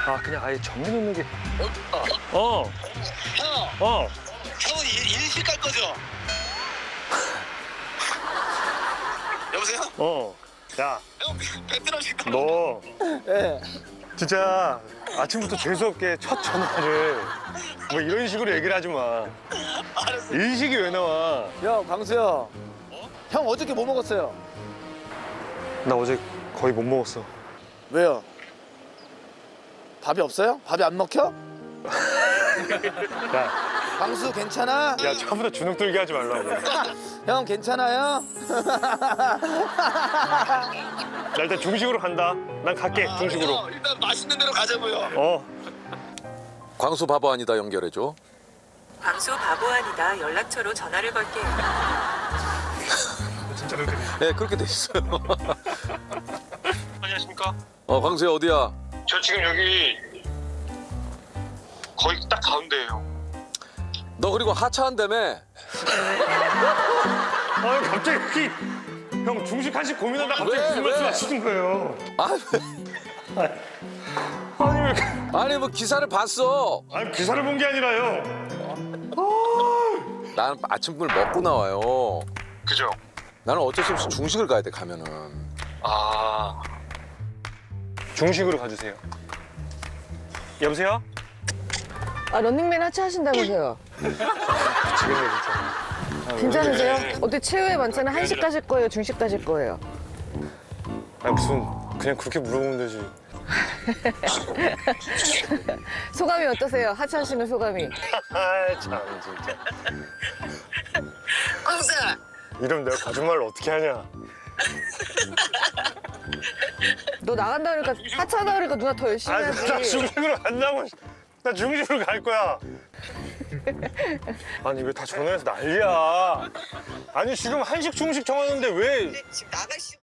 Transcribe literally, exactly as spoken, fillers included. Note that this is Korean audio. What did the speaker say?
아 그냥 아예 정해놓는 게. 어. 어. 형. 어. 형은 일, 일식 갈 거죠? 여보세요? 어. 야. 형 베트남식 가. 너. 예. 진짜 아침부터 재수없게 첫 전화를 뭐 이런 식으로 얘기를 하지 마. 알았어. 일식이 왜 나와? 형, 광수 형. 형 어저께 뭐 먹었어요? 나 어제 거의 못 먹었어. 왜요? 밥이 없어요? 밥이 안 먹혀? 야, 광수 괜찮아? 야 처음부터 주눅 들게 하지 말라고. 형 괜찮아요? 나 일단 중식으로 간다. 난 갈게, 아, 중식으로. 형, 일단 맛있는 데로 가자고요. 어. 광수 바보 아니다 연결해줘. 광수 바보 아니다. 연락처로 전화를 걸게요. 진짜 그렇게 돼. 네 그렇게 돼 있어요. 안녕하십니까? 어 광수야 어디야? 저 지금 여기 거의 딱 가운데예요. 너 그리고 하차한다며? 아 갑자기 형 중식 한식 고민하다 갑자기 왜? 무슨 말씀 왜? 하시는 거예요? 아, 아니 왜? 아니 뭐 기사를 봤어. 아니 기사를 본 게 아니라요. 나는 아침을 먹고 나와요. 그죠? 나는 어쩔 수 없이 중식을 가야 돼 가면은. 아 중식으로 가주세요. 여보세요? 아, 런닝맨 하차하신다면서요? 미치겠네 진짜. 아, 괜찮으세요? 왜? 어떻게 최후의 만찬은 한식 가실 거예요? 중식 가실 거예요? 아니 무슨 그냥 그렇게 물어보면 되지. 소감이 어떠세요? 하차하시는 소감이? 아참 진짜. 광수. 이러면 내가 거짓말을 어떻게 하냐. 너 나간다 그러니까 하차하다 그러니까 누나 더 열심히 아니 나 해야지. 중식으로 간다고. 나 중식으로 갈 거야. 아니 왜 다 전화해서 난리야. 아니 지금 한식 중식 정하는데 왜 지금 나가 씨.